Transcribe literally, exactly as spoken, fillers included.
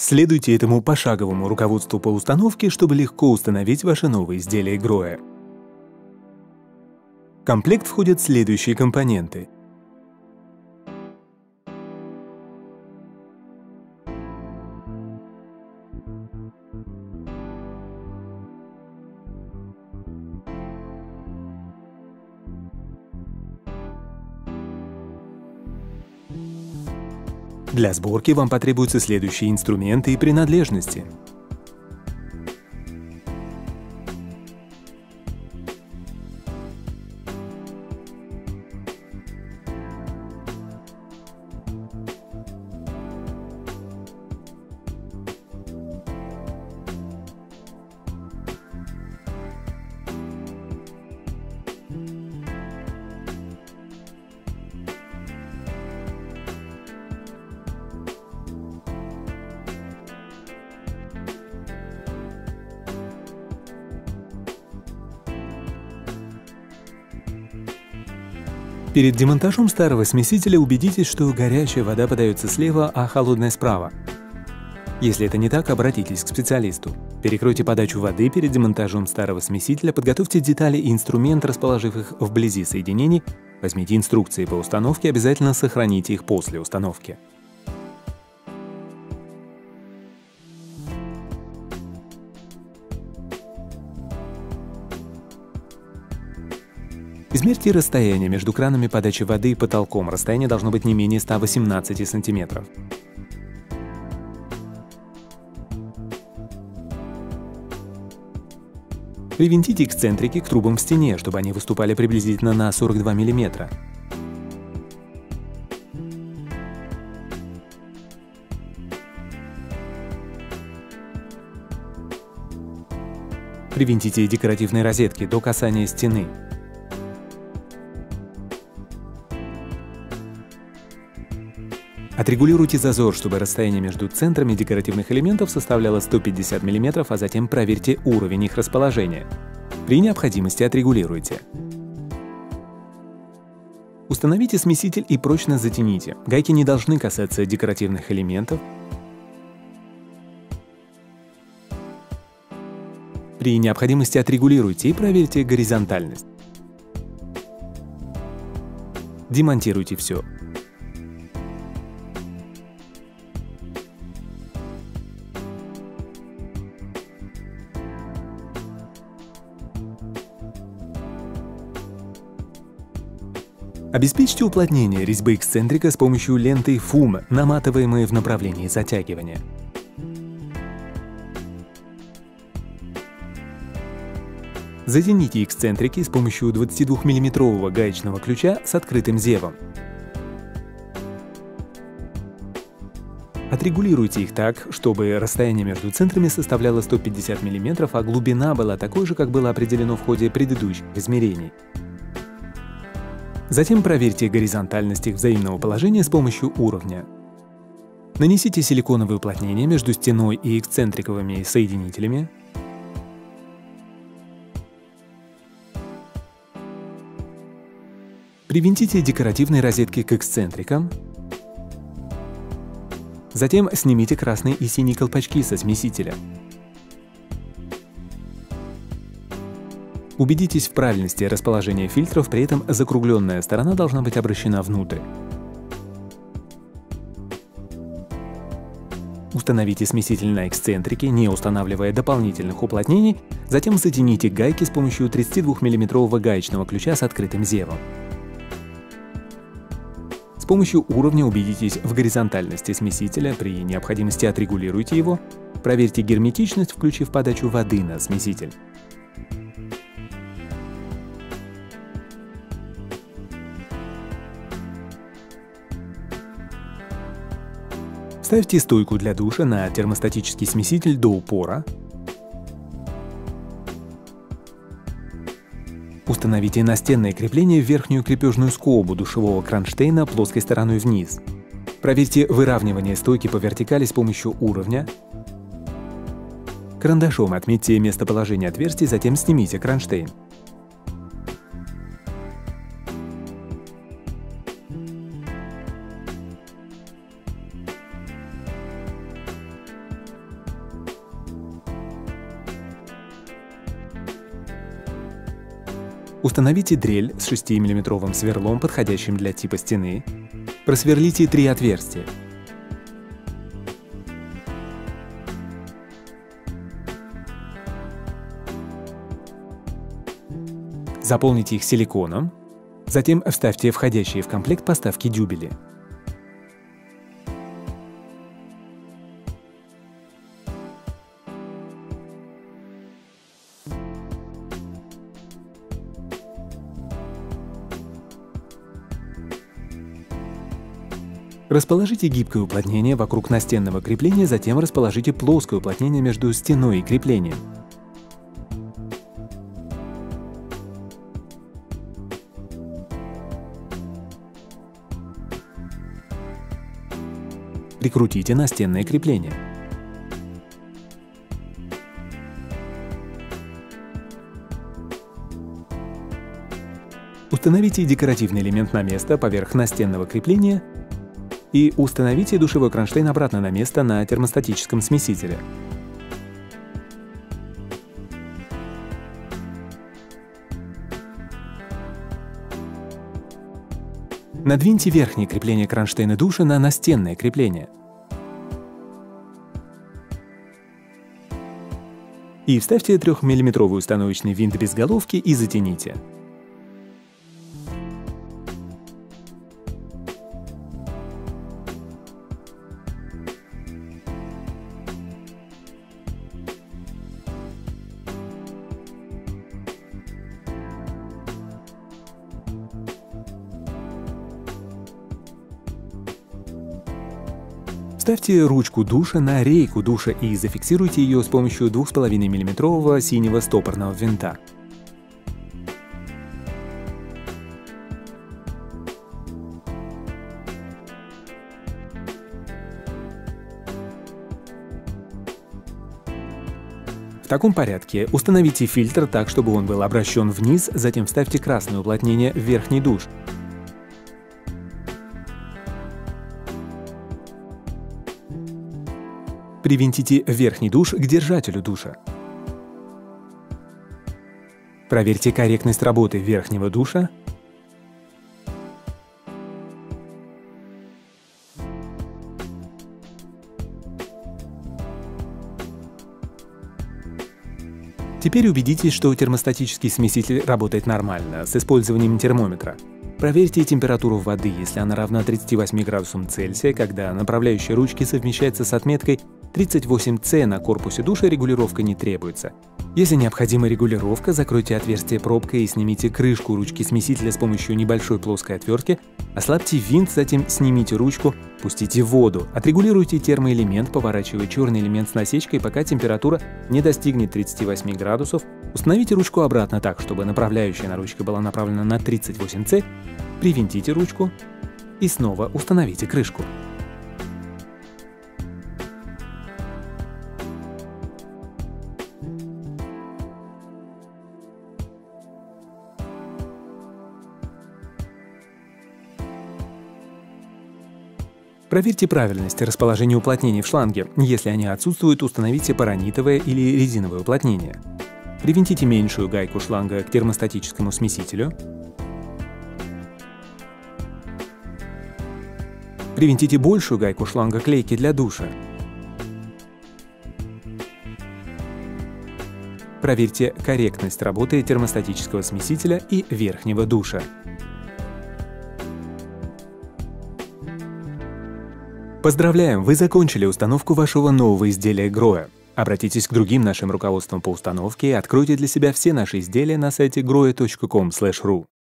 Следуйте этому пошаговому руководству по установке, чтобы легко установить ваши новые изделия Grohe. В комплект входят следующие компоненты. Для сборки вам потребуются следующие инструменты и принадлежности. Перед демонтажом старого смесителя убедитесь, что горячая вода подается слева, а холодная справа. Если это не так, обратитесь к специалисту. Перекройте подачу воды перед демонтажом старого смесителя, подготовьте детали и инструмент, расположив их вблизи соединений, возьмите инструкции по установке, обязательно сохраните их после установки. Измерьте расстояние между кранами подачи воды и потолком. Расстояние должно быть не менее ста восемнадцати сантиметров. Привинтите эксцентрики к трубам в стене, чтобы они выступали приблизительно на сорок два миллиметра. Привинтите декоративные розетки до касания стены. Отрегулируйте зазор, чтобы расстояние между центрами декоративных элементов составляло сто пятьдесят миллиметров, а затем проверьте уровень их расположения. При необходимости отрегулируйте. Установите смеситель и прочно затяните. Гайки не должны касаться декоративных элементов. При необходимости отрегулируйте и проверьте горизонтальность. Демонтируйте все. Обеспечьте уплотнение резьбы эксцентрика с помощью ленты ФУМ, наматываемой в направлении затягивания. Затяните эксцентрики с помощью двадцатидвухмиллиметрового гаечного ключа с открытым зевом. Отрегулируйте их так, чтобы расстояние между центрами составляло сто пятьдесят миллиметров, а глубина была такой же, как было определено в ходе предыдущих измерений. Затем проверьте горизонтальность их взаимного положения с помощью уровня. Нанесите силиконовое уплотнение между стеной и эксцентриковыми соединителями. Привинтите декоративные розетки к эксцентрикам. Затем снимите красный и синий колпачки со смесителя. Убедитесь в правильности расположения фильтров, при этом закругленная сторона должна быть обращена внутрь. Установите смеситель на эксцентрике, не устанавливая дополнительных уплотнений, затем затяните гайки с помощью тридцатидвухмиллиметрового гаечного ключа с открытым зевом. С помощью уровня убедитесь в горизонтальности смесителя, при необходимости отрегулируйте его, проверьте герметичность, включив подачу воды на смеситель. Ставьте стойку для душа на термостатический смеситель до упора. Установите настенное крепление в верхнюю крепежную скобу душевого кронштейна плоской стороной вниз. Проверьте выравнивание стойки по вертикали с помощью уровня. Карандашом отметьте местоположение отверстий, затем снимите кронштейн. Установите дрель с шестимиллиметровым сверлом, подходящим для типа стены. Просверлите три отверстия. Заполните их силиконом. Затем вставьте входящие в комплект поставки дюбели. Расположите гибкое уплотнение вокруг настенного крепления, затем расположите плоское уплотнение между стеной и креплением. Прикрутите настенное крепление. Установите декоративный элемент на место поверх настенного крепления и установите душевой кронштейн обратно на место на термостатическом смесителе. Надвиньте верхнее крепление кронштейна душа на настенное крепление. И вставьте трёхмиллиметровый установочный винт без головки и затяните. Вставьте ручку душа на рейку душа и зафиксируйте ее с помощью двух с половиной миллиметрового синего стопорного винта. В таком порядке установите фильтр так, чтобы он был обращен вниз, затем вставьте красное уплотнение в верхний душ. Привинтите верхний душ к держателю душа. Проверьте корректность работы верхнего душа. Теперь убедитесь, что термостатический смеситель работает нормально, с использованием термометра. Проверьте температуру воды, если она равна тридцати восьми градусам Цельсия, когда направляющая ручки совмещается с отметкой тридцать восемь С на корпусе душа, регулировка не требуется. Если необходима регулировка, закройте отверстие пробкой и снимите крышку ручки смесителя с помощью небольшой плоской отвертки, ослабьте винт, затем снимите ручку, пустите воду, отрегулируйте термоэлемент, поворачивая черный элемент с насечкой, пока температура не достигнет тридцати восьми градусов, установите ручку обратно так, чтобы направляющая на ручке была направлена на тридцать восемь С, привинтите ручку и снова установите крышку. Проверьте правильность расположения уплотнений в шланге. Если они отсутствуют, установите паранитовое или резиновое уплотнение. Привинтите меньшую гайку шланга к термостатическому смесителю. Привинтите большую гайку шланга к лейке для душа. Проверьте корректность работы термостатического смесителя и верхнего душа. Поздравляем! Вы закончили установку вашего нового изделия Grohe. Обратитесь к другим нашим руководствам по установке и откройте для себя все наши изделия на сайте grohe точка com слэш ру.